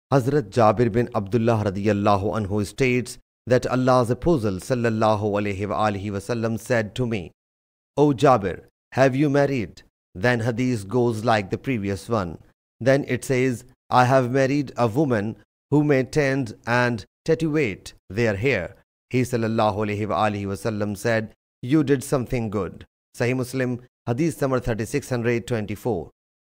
Hazrat Jabir bin Abdullah radiyallahu anhu states that Allah's Apostle sallallahu alaihi wasallam said to me, "O Jabir, have you married?" Then Hadith goes like the previous one. Then it says, "I have married a woman who may tend and tattooate their hair." He sallallahu alaihi wasallam said, "You did something good." Sahih Muslim Hadith number 3624.